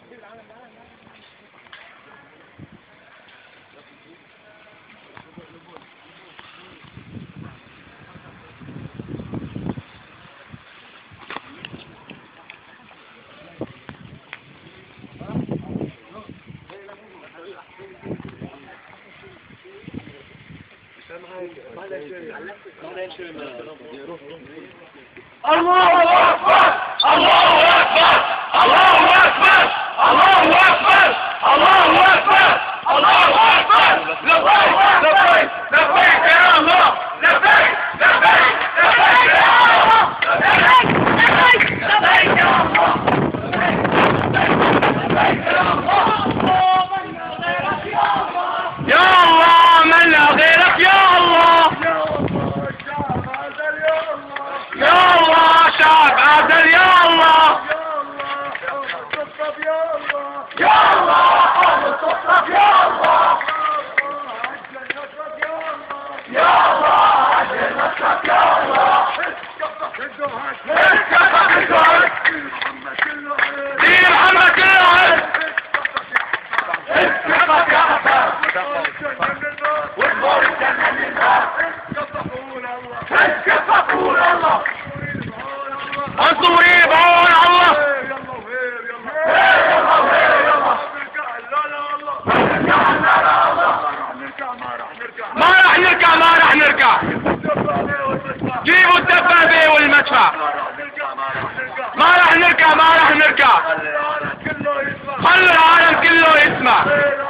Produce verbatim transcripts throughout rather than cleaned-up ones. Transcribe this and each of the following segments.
الله أكبر الله أكبر الله أكبر الله أكبر الله أكبر الله أكبر لبيك لبيك لبيك يا الله لبيك لبيك لبيك يا الله لبيك لبيك لبيك يا الله لبيك يا الله يا الله من لا غيرك يا الله يا الله شعب عادل يا الله يا الله حول الصف يا الله يا الله عجل نصرك يا الله دين محمد كله عز اسكتك يا حسن واصبر الجنة لله اسكت قول الله انصري بعون الله ما راح نركع ما راح نركع جيبوا الدبابة والمدفع ما راح نركع ما راح نركع خلوا العالم كله يسمع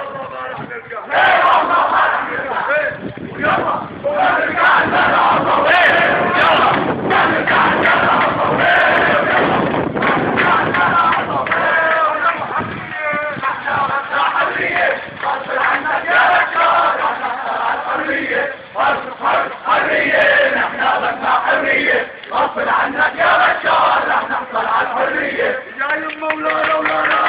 حرية نحن بدنا حرية غصب عنك يا بشار رح نحصل على الحرية يا يما ولا ولا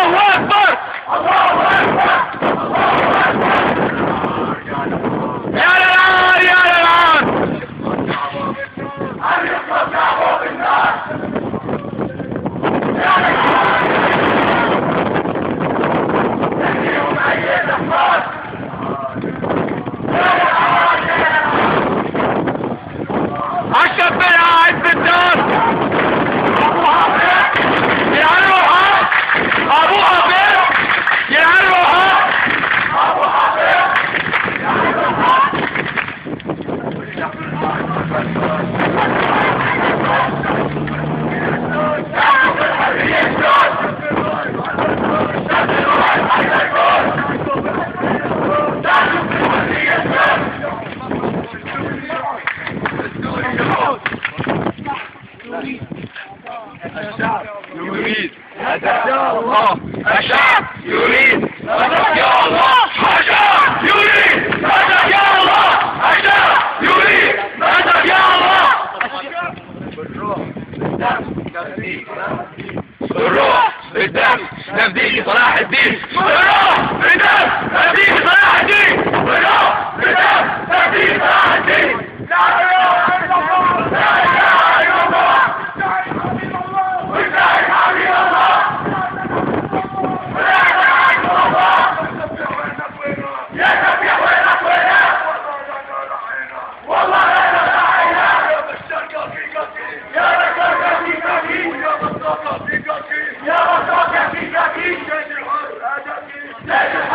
يا وراء بدم تأديب صلاح الدين وراء بدم تأديب صلاح الدين لا إله إلا الله لا إله إلا الله وإنتهي حبيب الله ولا إله إلا الله يا سفيح وينك وينك والله لا نرحينا يا بشرك في قلبي يا بشرك في قلبي يا بشرك في قلبي يا بشرك في قلبي